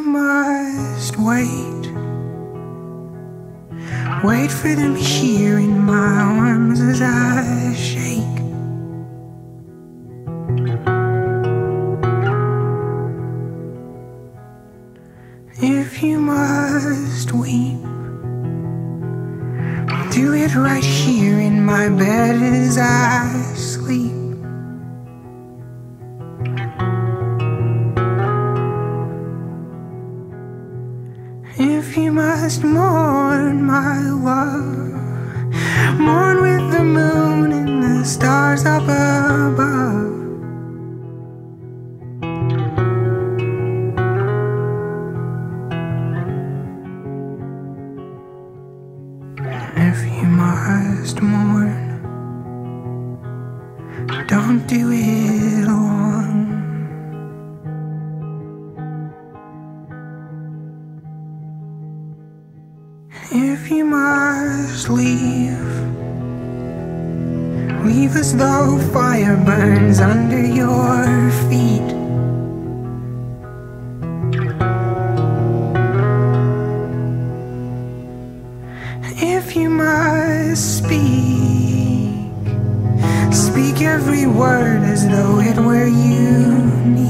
must wait for them here in my arms as I shake. If you must weep, do it right here in my bed as I sleep. If you must mourn, my love, mourn with the moon and the stars up above. If you must mourn, don't do it alone. If you must leave as though fire burns under your feet. If you must speak every word as though it were unique.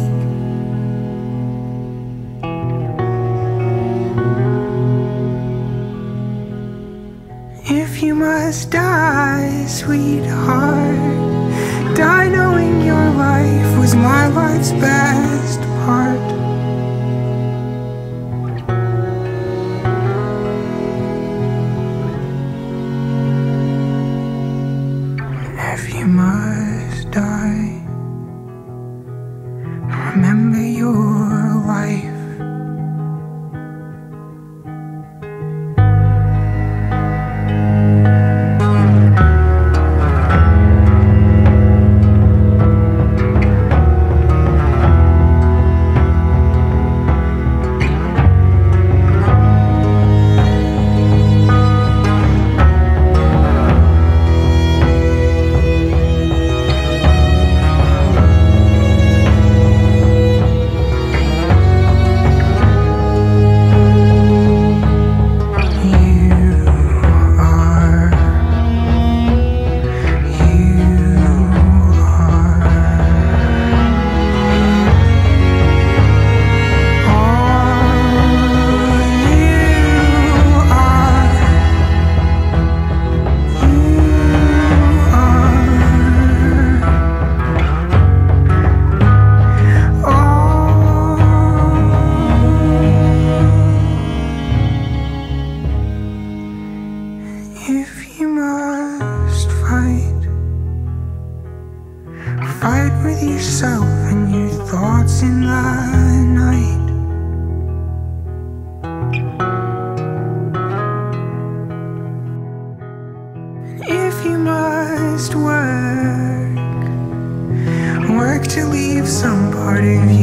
If you must die, sweetheart, die knowing your life was my life's best part. If you must die, remember your life. Fight with yourself and your thoughts in the night. If you must work to leave some part of you